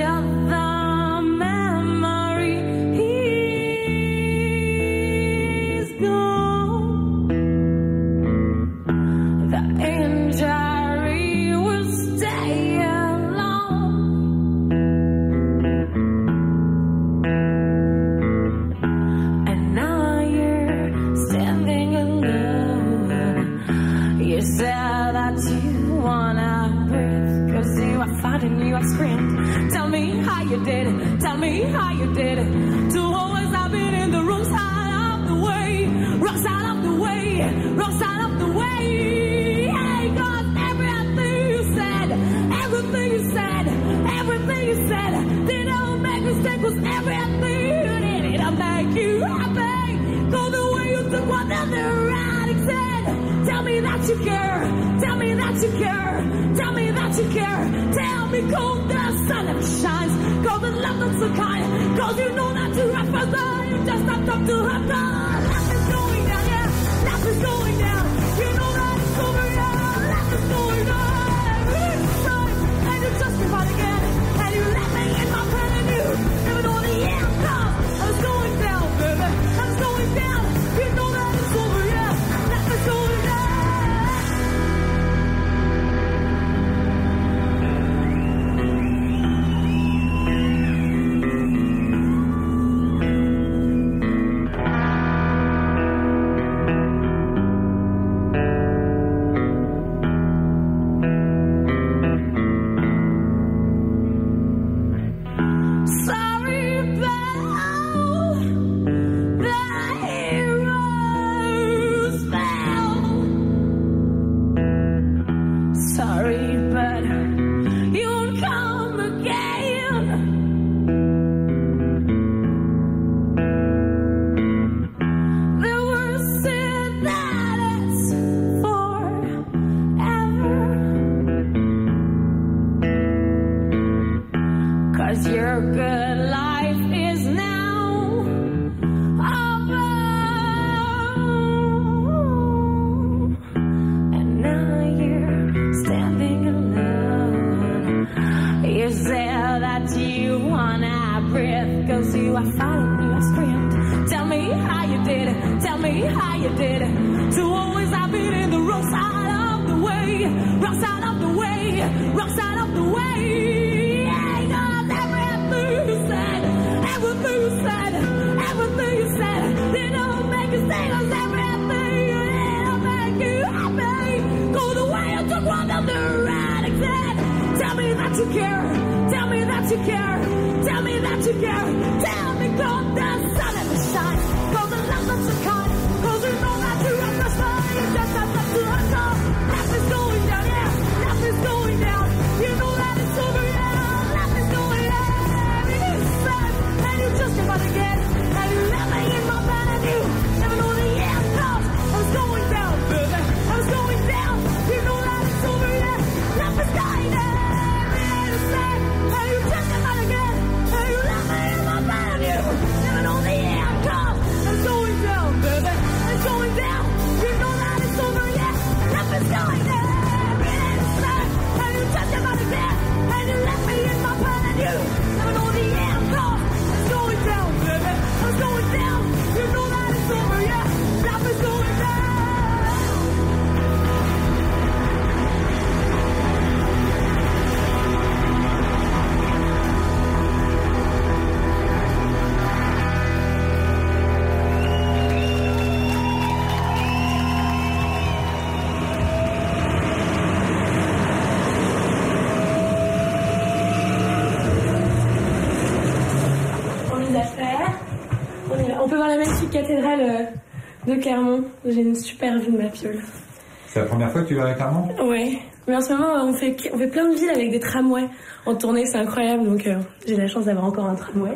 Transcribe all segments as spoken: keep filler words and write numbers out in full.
Cathédrale de Clermont, j'ai une super vue de ma piole. C'est la première fois que tu vas à Clermont ? Ouais, mais en ce moment on fait, on fait plein de villes avec des tramways en tournée, c'est incroyable, donc euh, j'ai la chance d'avoir encore un tramway.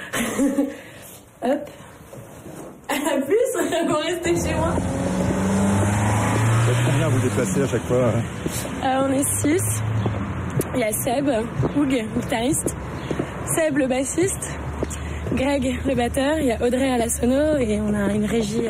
Hop. À plus, on va rester chez moi. Vous êtes combien vous déplacez à chaque fois ? euh, On est six. Il y a Seb, Houg, guitariste, Seb le bassiste, Greg le batteur, il y a Audrey à la sono et on a une régie.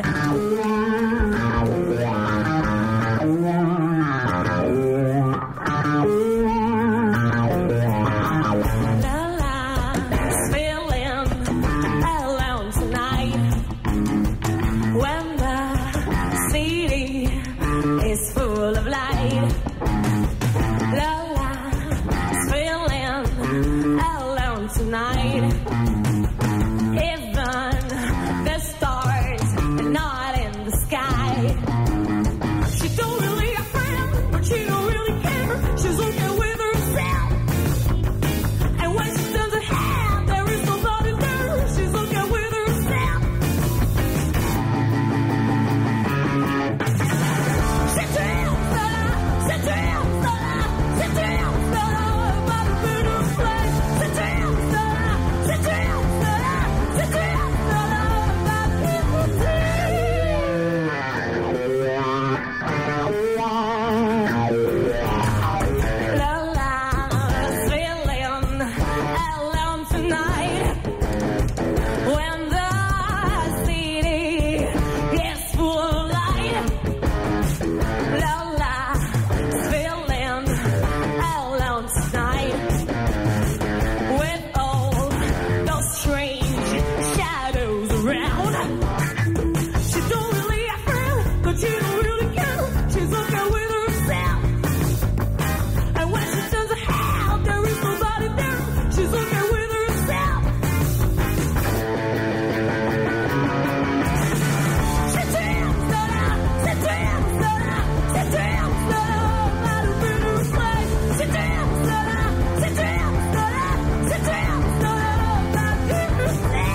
alone tonight. Even the stars are not in the sky. She don't really have friends, but she don't really care. She's okay with herself. And when she turns her head, there is nobody there. She's okay with herself. She dreams that I, she dreams that I, she dreams that I about a better place. She dreams that I, she dreams that I, she dreams that I about people La la, feeling alone tonight. When the city is full of light. La la, feeling alone tonight. With all those strange shadows around. She don't really have friends, but she don't really care. She's okay with herself. And when she turns her head, there is nobody there. She's okay with herself. She dreams that I, she dreams that I, she dreams that I about a better place. She dreams that I, she dreams that I, she dreams that I about a better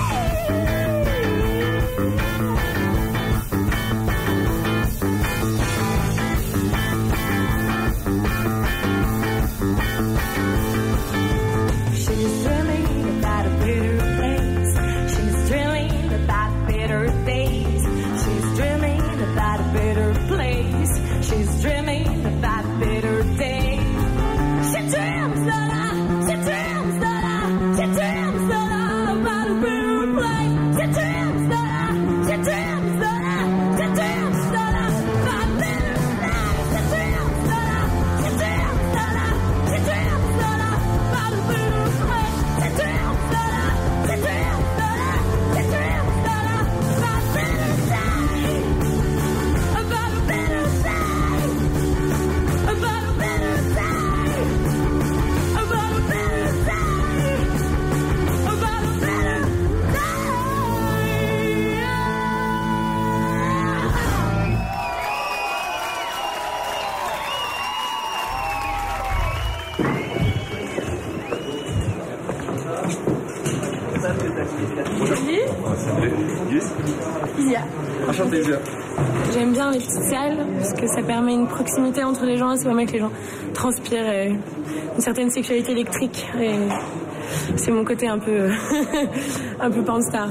She's dreaming about a better place. She's dreaming about better days. She's dreaming about a better place. She's dreaming about better days. She dreams that I, she dreams that I, she dreams that I about a better place. She dreams that I, she dreams that I, she dreams that I about better days. She dreams that I, she dreams that I, she dreams that I about a better place. She dreams that I, she dreams that I, she dreams that I about better days. About a better day. About a better day. About a better day. About a better Isia. Enchanté, Isia. J'aime bien les petites salles parce que ça permet une proximité entre les gens, ça permet que les gens transpirent et une certaine sexualité électrique. Et c'est mon côté un peu un peu pornstar.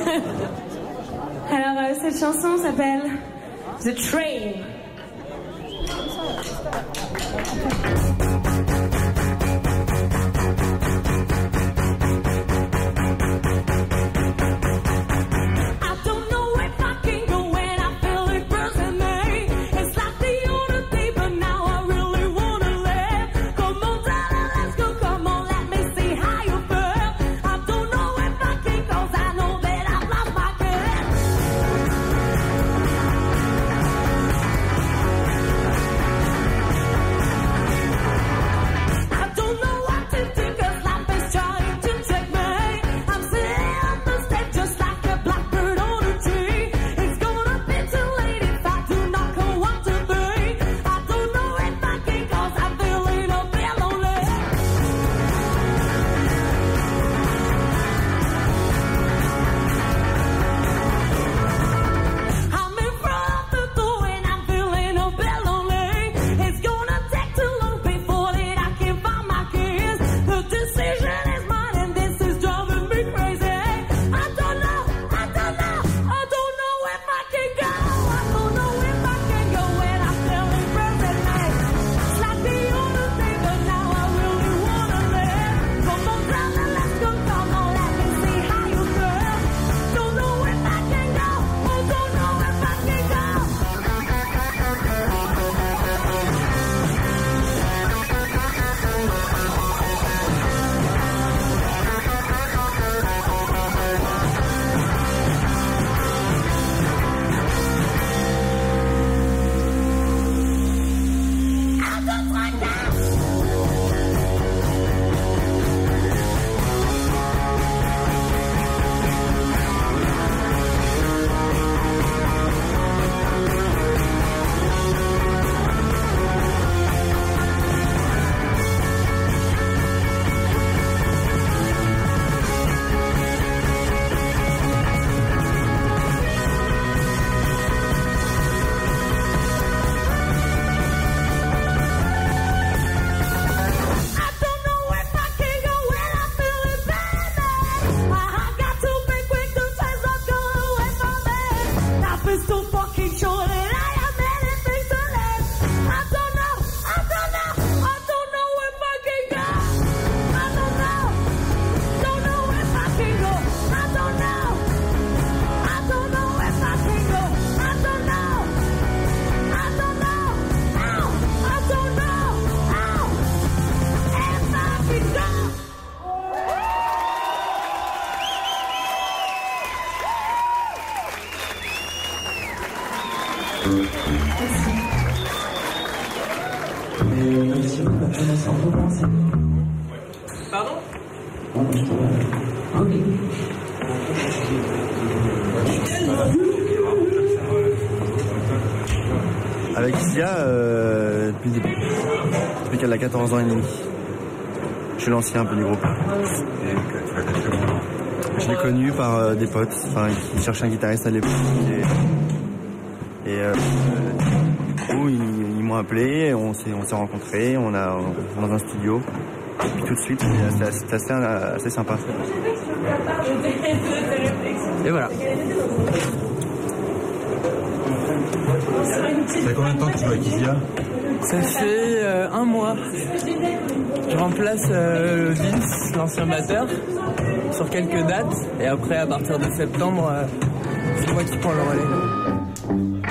Alors euh, cette chanson s'appelle The Train. I don't know if I can go when I feel it buzzing me. It's like the other day, but now I really wanna live. Come on, darling, let's go. Come on, let me see how you feel. I don't know if I can, 'cause I know that I've lost my girl. Pardon? Avec Sia, euh, depuis le début. Depuis qu'elle a quatorze ans et demi. Je suis l'ancien un peu du groupe. Je l'ai connu par euh, des potes, enfin, qui cherchaient un guitariste à l'époque. Et, et euh, du coup, ils, ils m'ont appelé, on s'est, on s'est rencontrés, on a on, dans un studio. Et puis tout de suite, c'était assez, assez, assez sympa. Et voilà. Ça fait combien de temps que tu joues avec Isia? Ça fait euh, un mois. Je remplace euh, Vince, l'ancien batteur, sur quelques dates. Et après, à partir de septembre, euh, c'est moi qui prends le relais.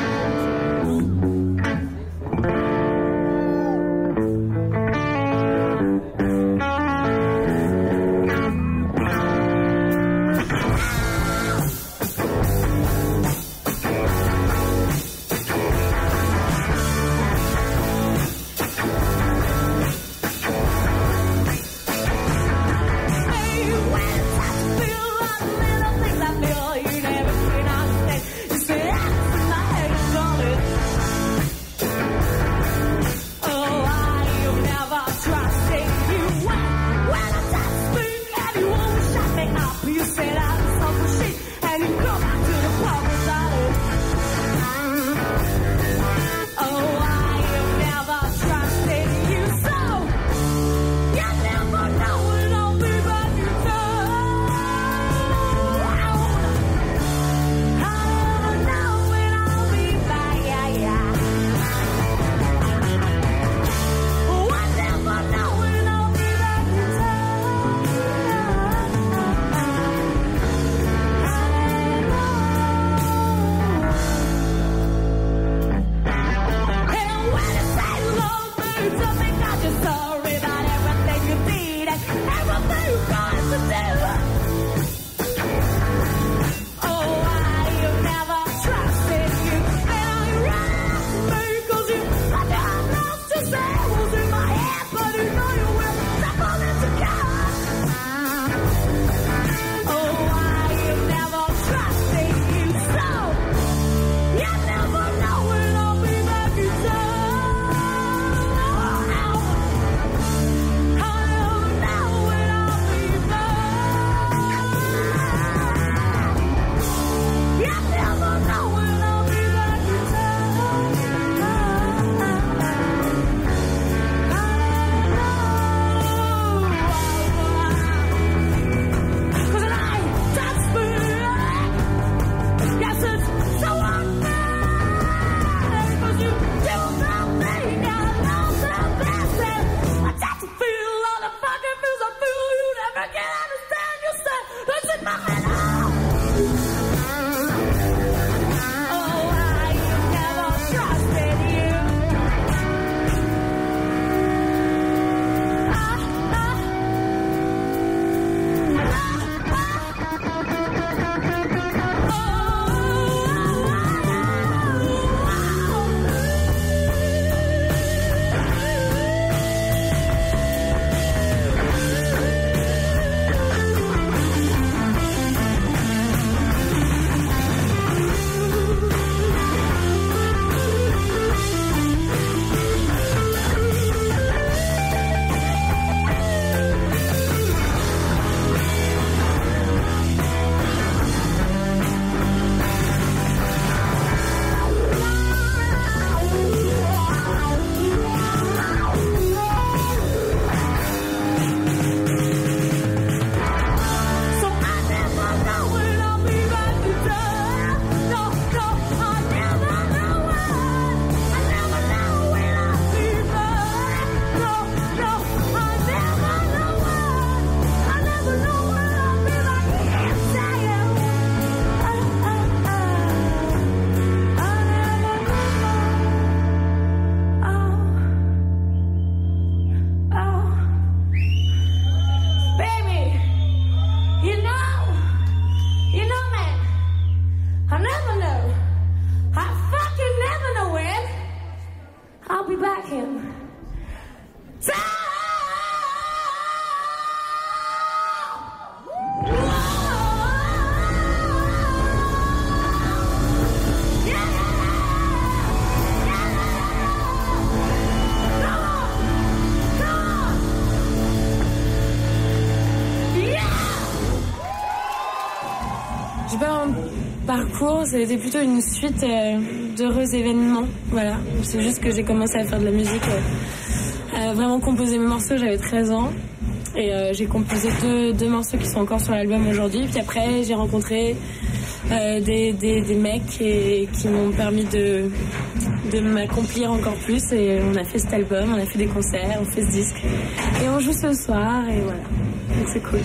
j'ai pas un parcours, c'était plutôt une suite euh, d'heureux événements. Voilà, c'est juste que j'ai commencé à faire de la musique, euh, à vraiment composer mes morceaux, j'avais treize ans. Et euh, j'ai composé deux, deux morceaux qui sont encore sur l'album aujourd'hui. Puis après, j'ai rencontré euh, des, des, des mecs et, qui m'ont permis de, de m'accomplir encore plus. Et on a fait cet album, on a fait des concerts, on fait ce disque. Et on joue ce soir, et voilà. Donc c'est cool.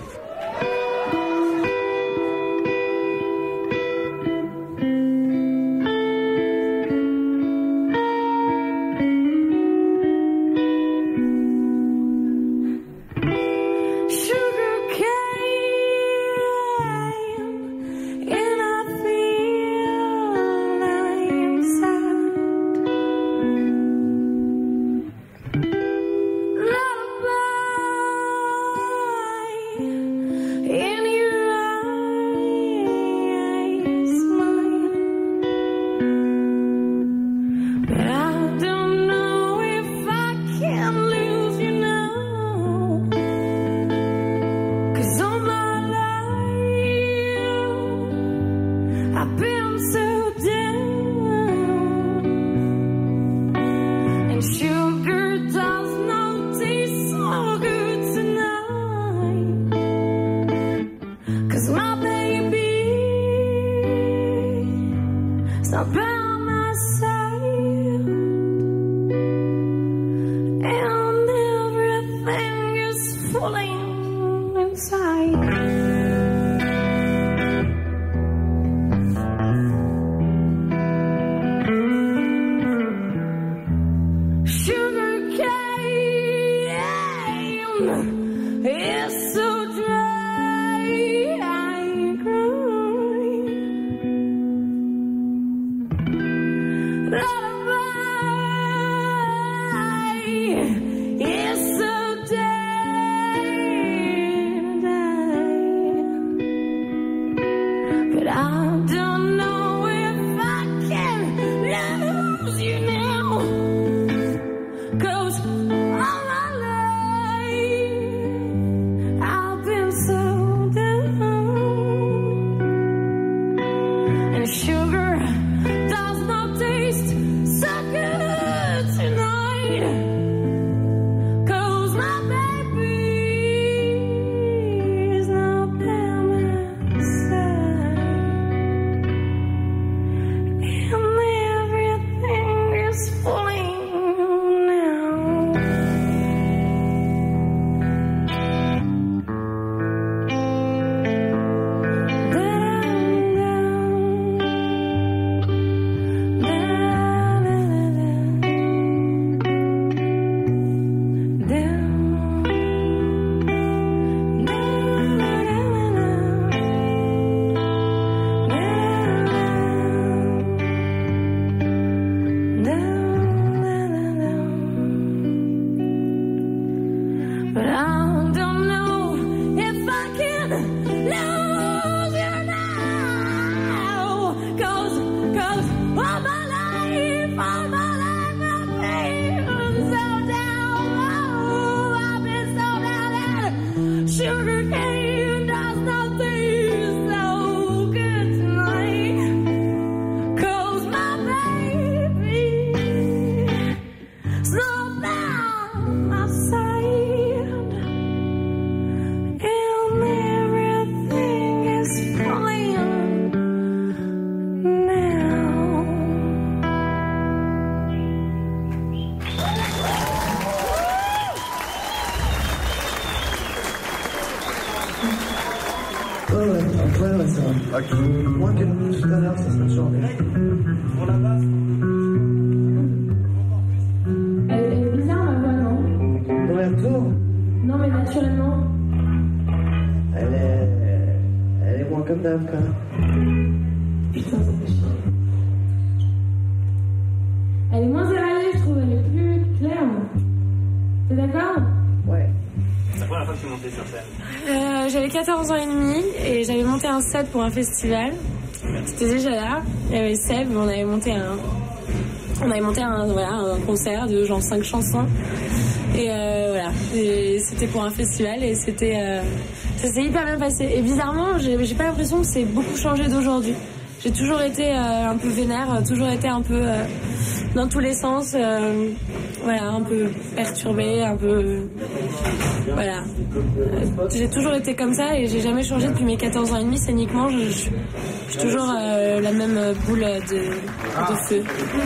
Moins que tout à l'heure, ça serait sur les règles. Pour la basse. Elle est bizarre ma voix, non? Dans les retours? Non, mais naturellement. Elle est. Elle est moins comme d'hab, quoi. Putain, ça fait chier. Elle est moins éraillée, je trouve, elle est plus claire. T'es d'accord? Ouais. C'est la première fois que tu es montée sur scène? Euh, j'avais quatorze ans et demi et j'avais monté un set pour un festival. C'était déjà là. Il y avait Seb, on avait monté un, on avait monté un, voilà, un concert de genre cinq chansons. Et euh, voilà, et c'était pour un festival et c'était, euh, ça s'est hyper bien passé. Et bizarrement, j'ai, j'ai pas l'impression que c'est beaucoup changé d'aujourd'hui. J'ai toujours été euh, un peu vénère, toujours été un peu euh, dans tous les sens, euh, voilà, un peu perturbée, un peu, voilà. Euh, j'ai toujours été comme ça et j'ai jamais changé depuis mes quatorze ans et demi. Scéniquement, je, je, je suis toujours euh, la même boule de, de feu.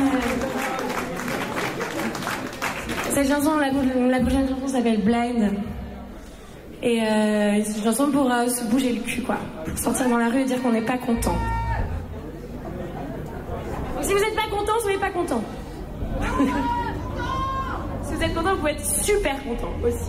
Cette chanson, la, la prochaine chanson s'appelle Blind. Et euh, c'est une chanson pour euh, se bouger le cul, quoi. Pour sortir dans la rue et dire qu'on n'est pas content. Donc si vous n'êtes pas content, soyez pas content. Si vous êtes content, vous pouvez être super content aussi.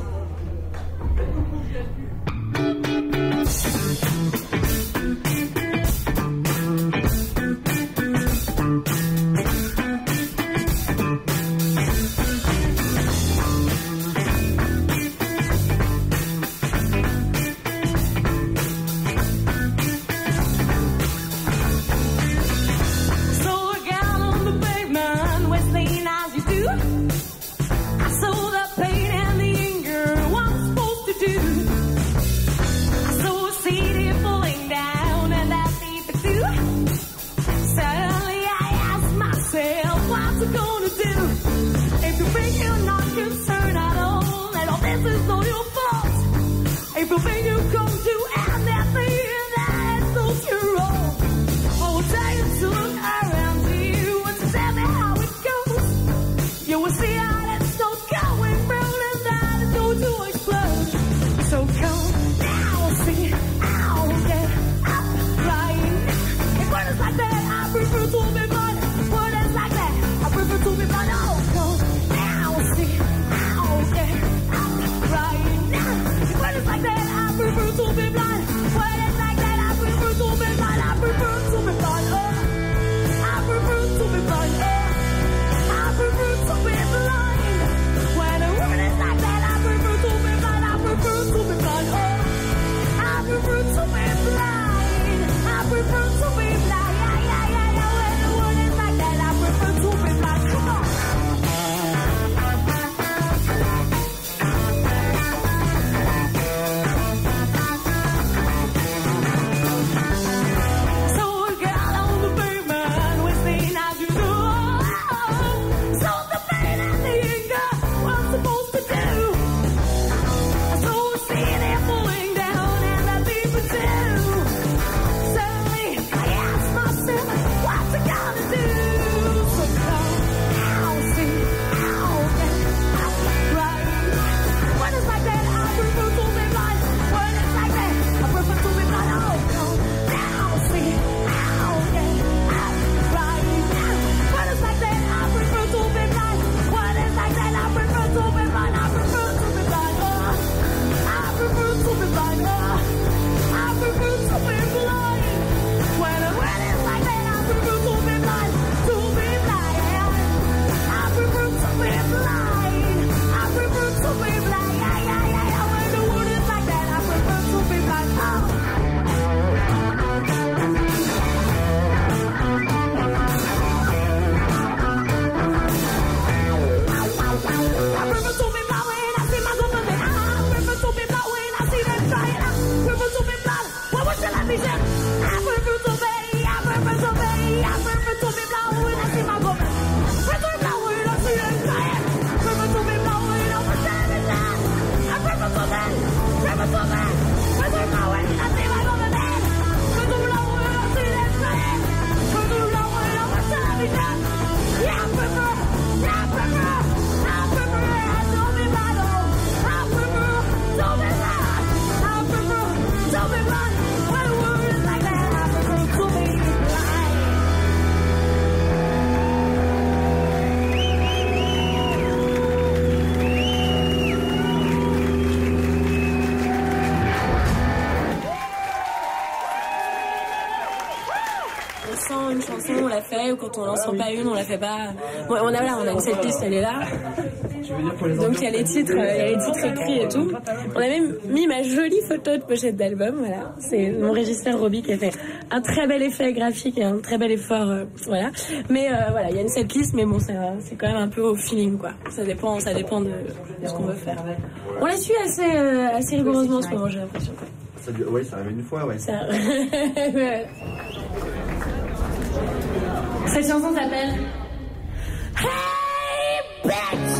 Quand on n'en sent pas une, on la fait pas. Bon, on a là, on a une setlist, elle est là. Donc il y a les titres, il y a les titres écrits et tout. On a même mis ma jolie photo de pochette d'album, voilà. C'est mon régisseur Roby qui a fait un très bel effet graphique et un très bel effort, euh, voilà. Mais euh, voilà, il y a une setlist, mais bon, c'est quand même un peu au feeling, quoi. Ça dépend, ça dépend de, de ce qu'on veut faire. On la suit assez, euh, assez rigoureusement en ce moment, j'ai l'impression. Ça, ouais, ça arrive une fois, ouais. Ça... Cette chanson s'appelle Hey Bitch!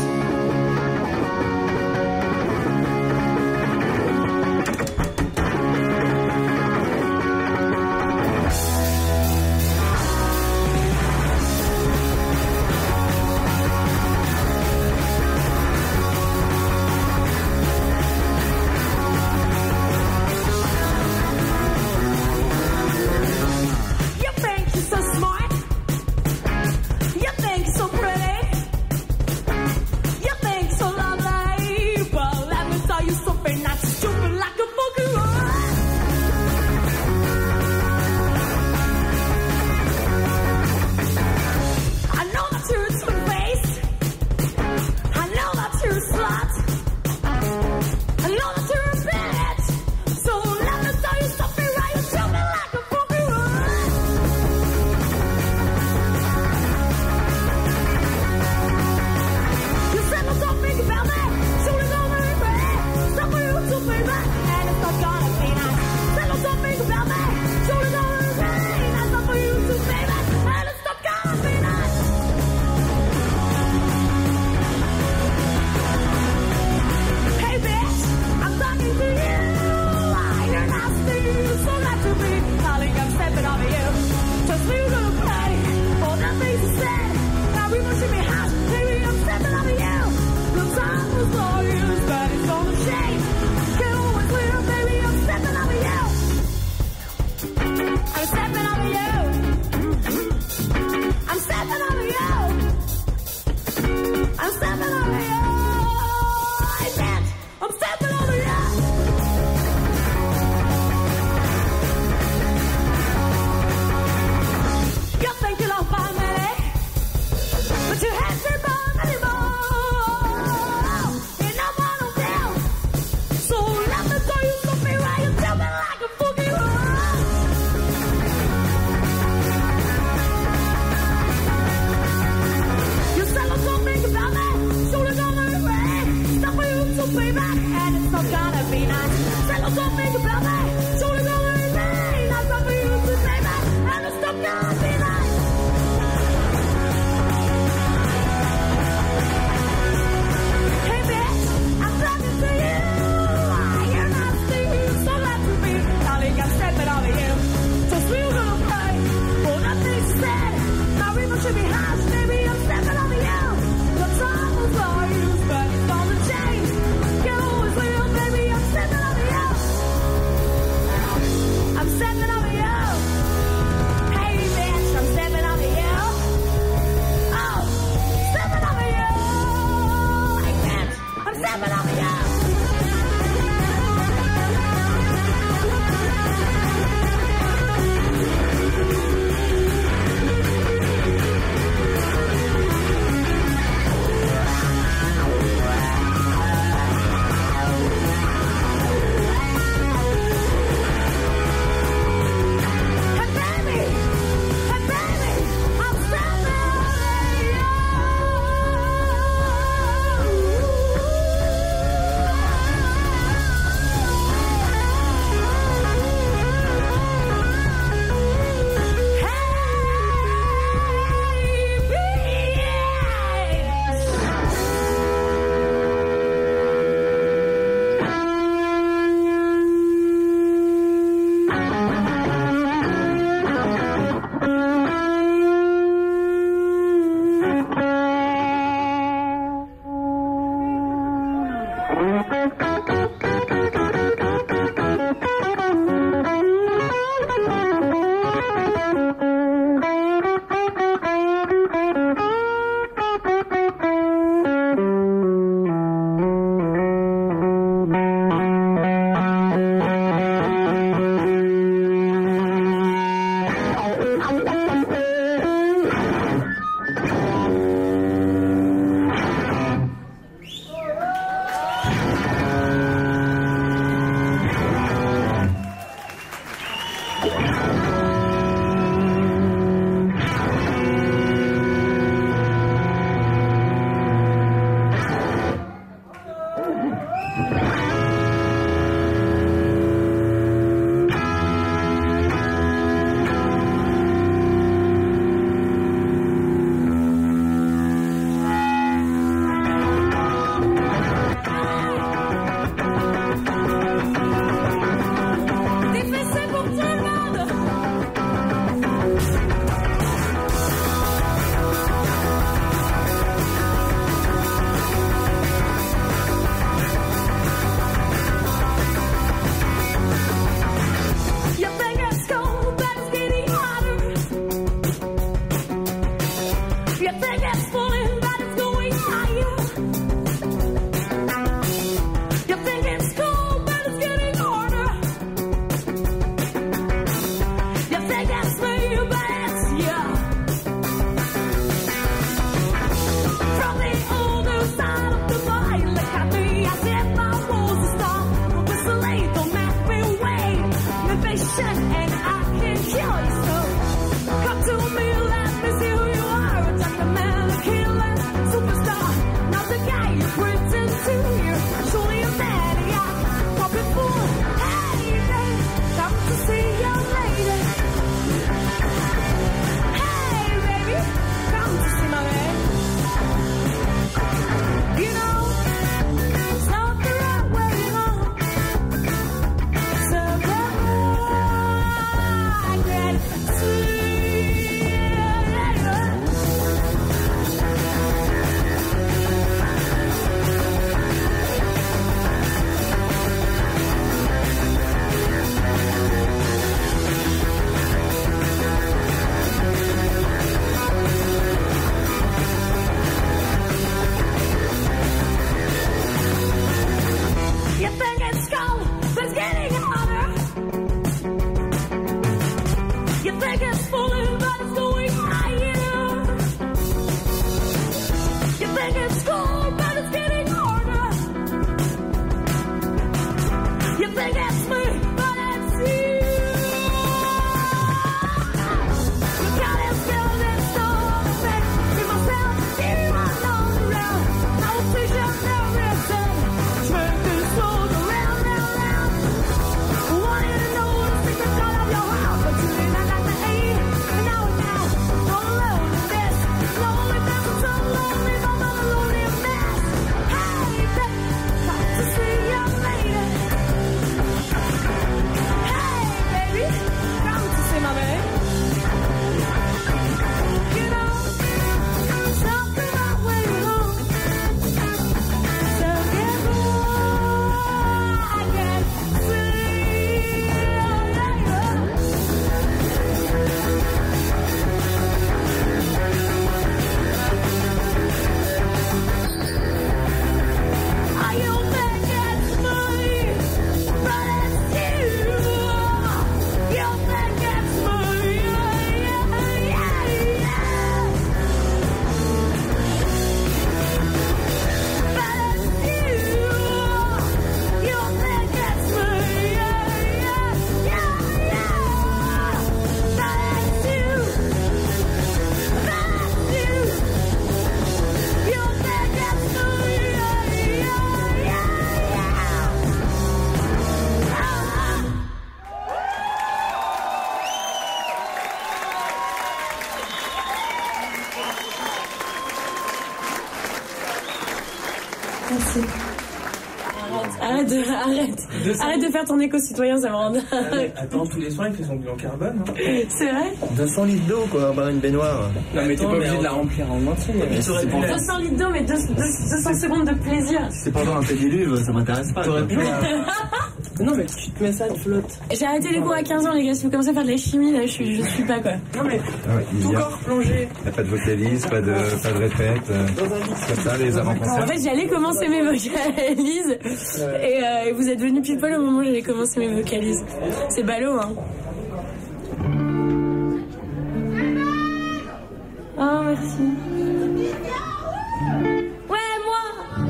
Merci. Arrête, de, arrête, arrête de faire ton éco-citoyen, ça me rend dingue. Attends, tous les soirs, il fait son bilan carbone. Hein. C'est vrai? deux cents litres d'eau, quoi, bah, une baignoire. Non, mais t'es pas obligé de la remplir en entier. Mais si c'est pour... deux cents litres d'eau, mais deux cents secondes de plaisir. Si c'est pendant un pédiluve, ça m'intéresse pas. T'aurais pu. Non, mais tu te mets ça, tu flottes. J'ai arrêté les cours à quinze ans, les gars. Si vous commencez à faire de la chimie, là, je suis, je suis pas, quoi. Non, mais Ah ouais, il tout y a- corps plongé. Il n'y a pas de vocalise, pas de, pas de répète. euh, Dans un lit. Comme ça, les avant-concerts. En fait, j'allais commencer mes vocalises. Et euh, vous êtes venus pile poil au moment où j'allais commencer mes vocalises. C'est ballot, hein. Oh, merci. Ouais, moi.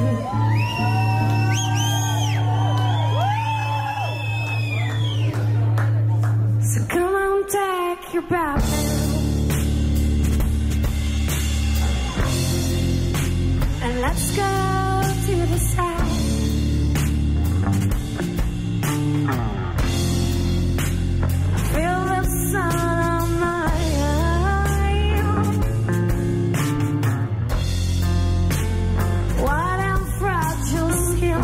So come on, take your bath and let's go to the south. Feel the sun on my eye. What a fragile skin.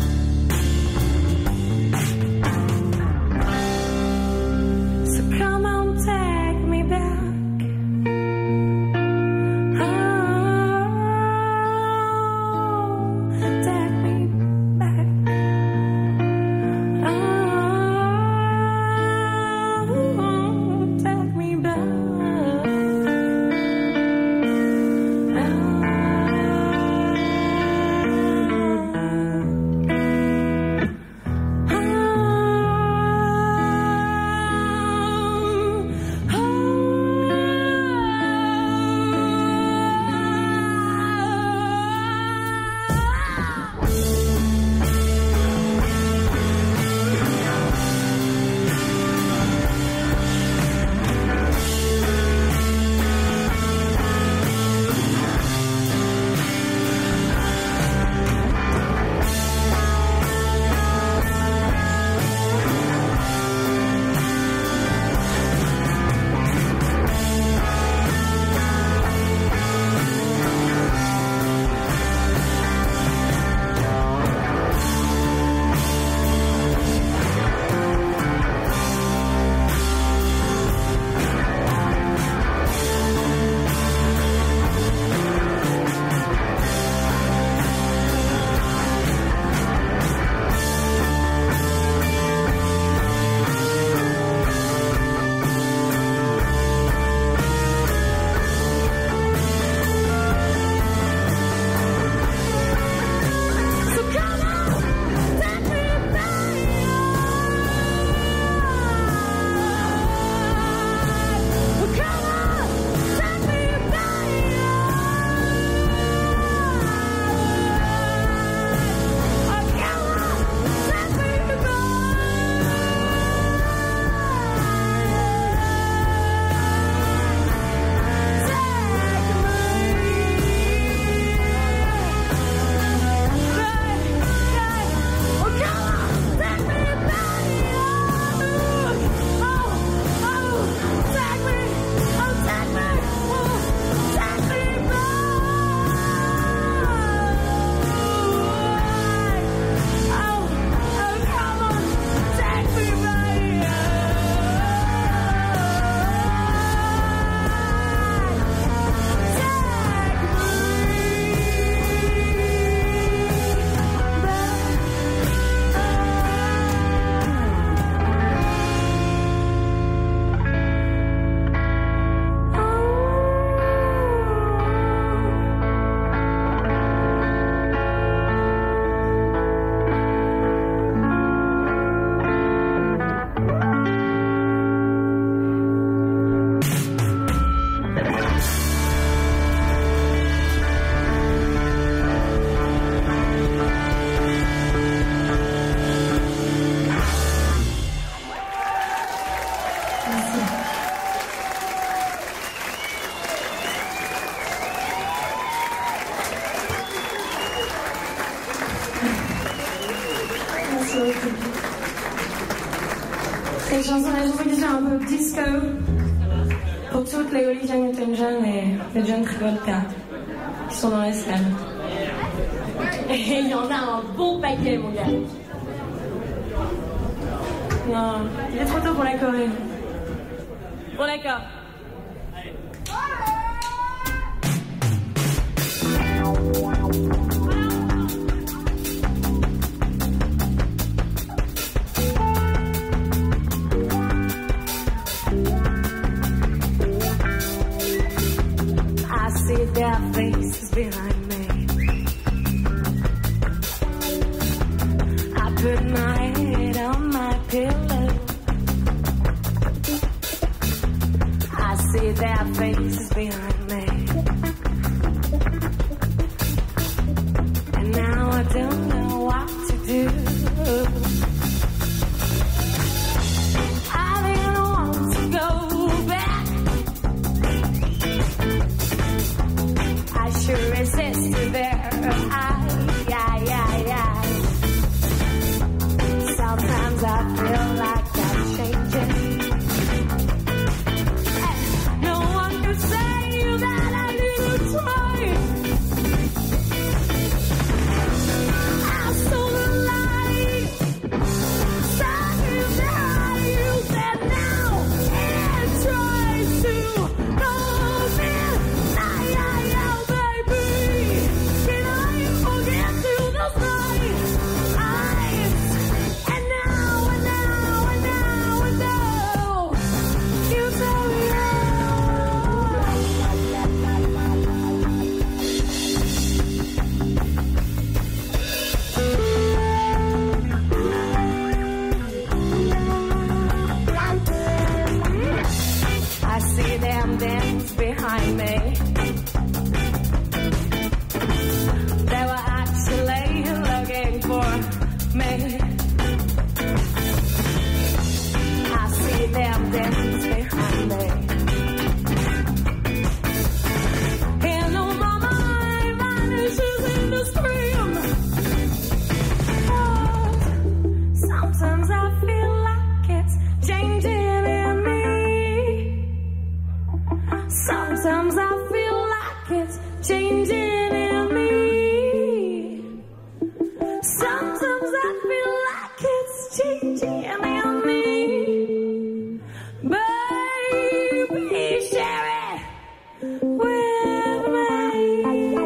So come on, take me back. Oh, take me back. Oh, take me back. Cette chanson, la chanson qui se fait un peu disco pour toutes les Olivia Newton-John et les John Travolta qui sont dans la salle. Et il y en a un bon paquet, mon gars. Non, il est trop tôt pour la Corée. Bon, d'accord. I see their faces behind me. I put my head on my pillow. I see their faces behind me. And now I don't know what to do. I didn't want to go back. I sure resisted their eye, yeah, yeah, yeah. Sometimes I feel like I'm changing. And no one could say that I didn't try. I saw the light, something that you said now, and tries to come in. Nah, yeah, yeah, baby. Can I forget to the night? And now, and now, and now, and now, you tell me I see them dance behind me. They were actually looking for me. I see them dance behind me. And oh, my mind vanishes in the stream. Oh, sometimes I feel like it's changing in me. Sometimes I feel like it's changing in me. Sometimes I feel like it's changing in me. Baby, share it with me.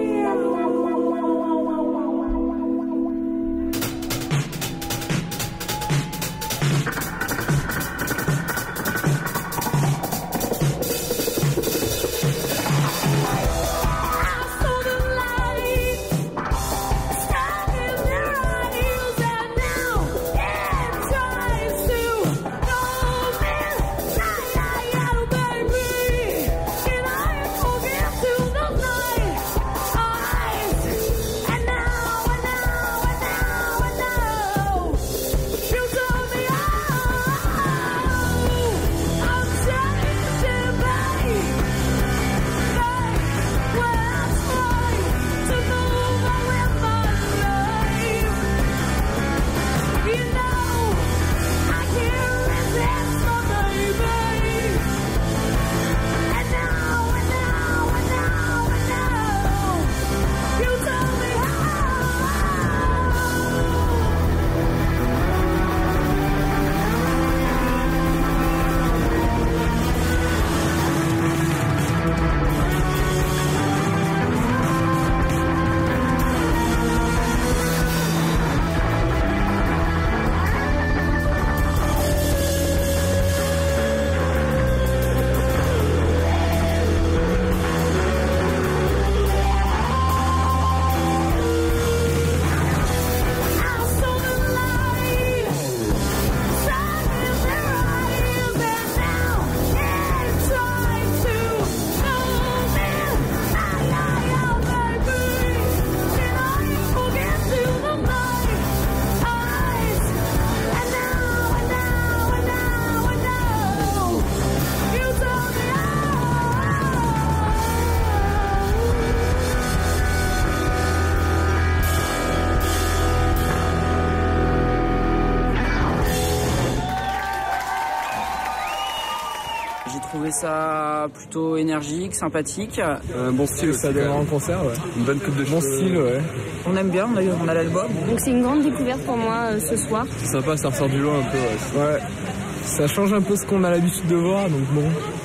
trouvé ça plutôt énergique, sympathique. Un bon style, ça démarre en concert, ouais. Une bonne coupe de cheveux. Bon style, ouais. On aime bien, on a, on a l'album. Donc c'est une grande découverte pour moi euh, ce soir. C'est sympa, ça ressort du lot un peu, ouais. Ouais. Ça change un peu ce qu'on a l'habitude de voir, donc bon.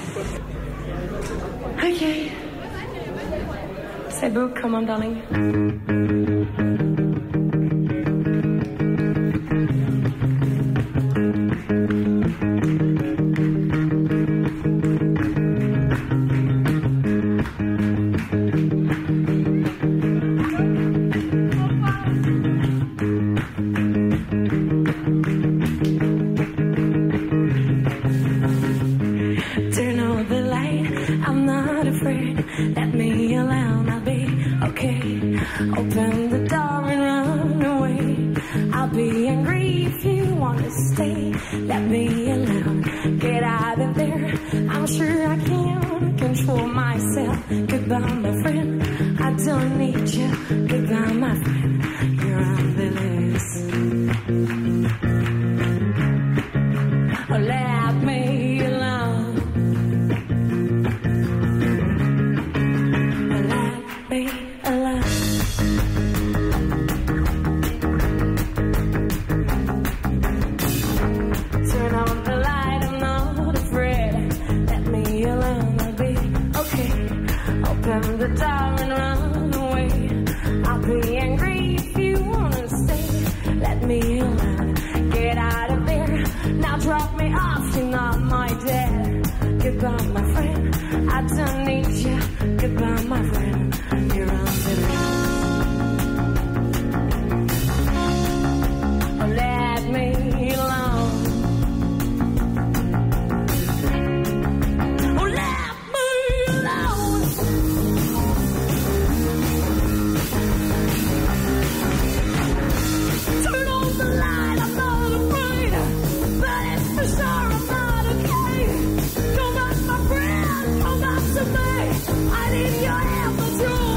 Ok. C'est beau, come on, darling. Turn on the light, I'm not afraid. Let me alone, I'll be okay. Open the door and run away. I'll be angry if you wanna stay. Let me alone, get out of there. I'm sure I can control myself. Goodbye, my friend, I don't need you. Goodbye, my friend, you're on the list. Oh, let me alone. Oh, let me alone. Turn on the light, I'm not afraid. Let me alone, I'll be okay. Open the door and run away. I'll be angry if you wanna stay. Let me alone, get out of there. Now drop me off, you're not my dad. Goodbye, my friend, I don't need you. Goodbye, my friend, you're on the list. Oh, let me alone. Oh, let me alone. Turn on the light, I'm not afraid. But it's for sure I'm not okay. Come back, my friend, come back to me. I need your help, but you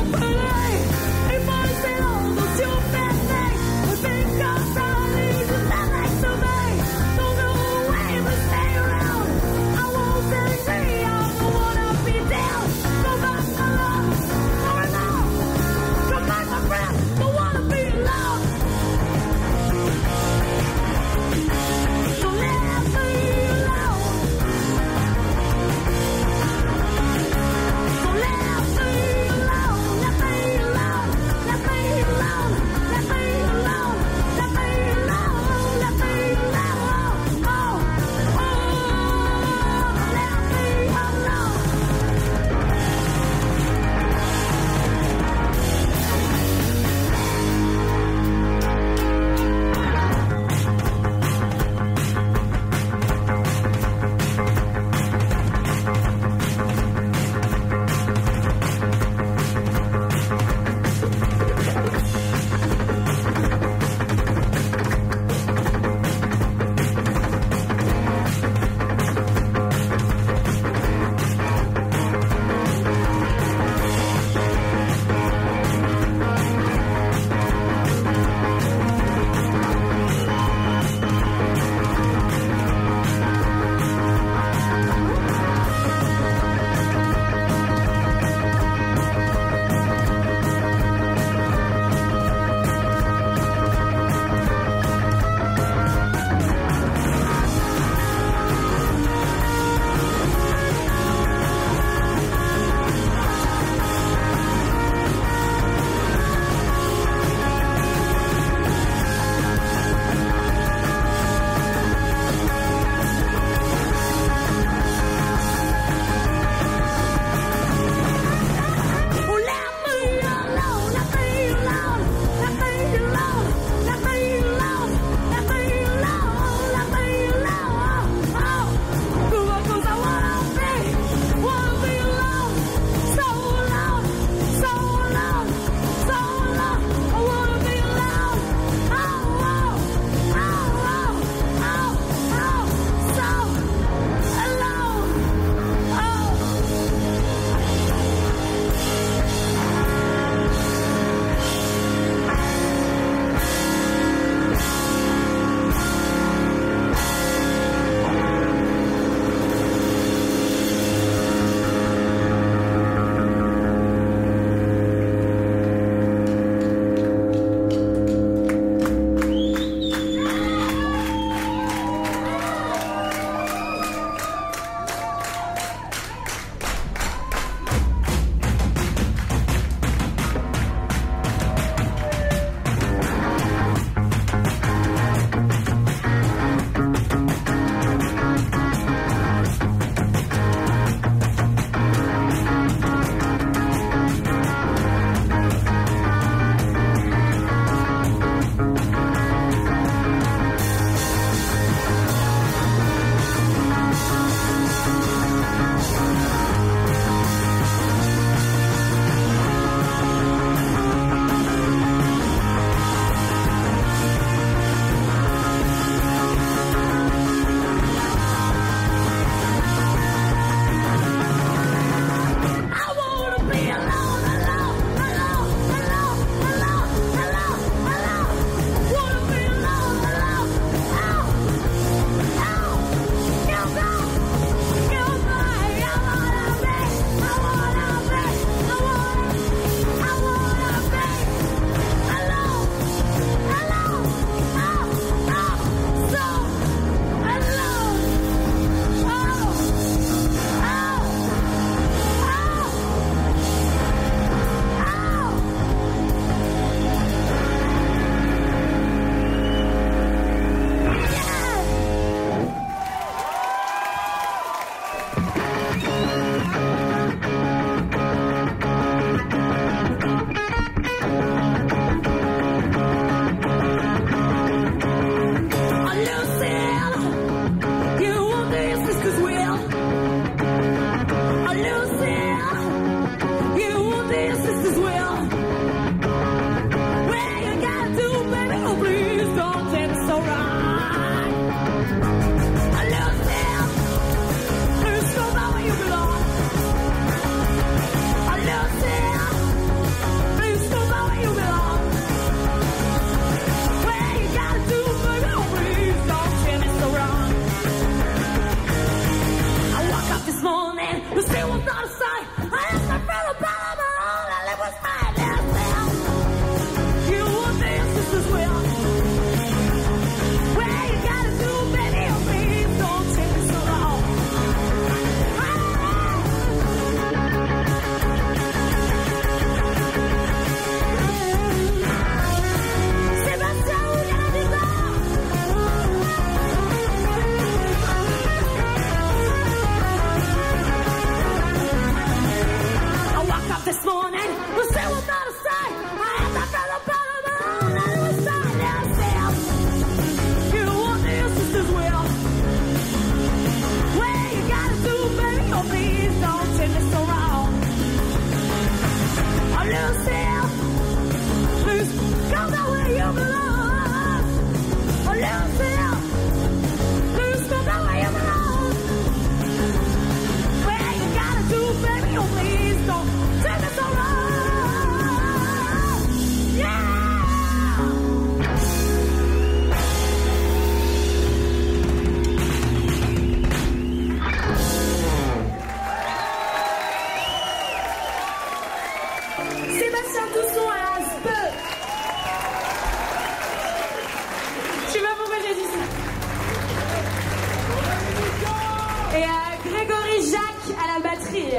Et euh, Grégory Jacques à la batterie.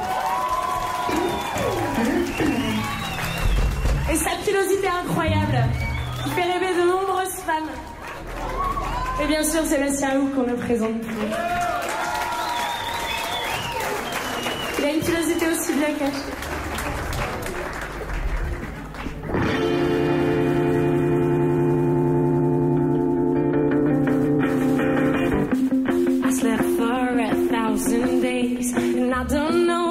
Et sa pilosité incroyable, qui fait rêver de nombreuses femmes. Et bien sûr, Sébastien Hou qu'on ne présente plus. Il a une pilosité aussi bien cachée. I slept for a thousand days, and I don't know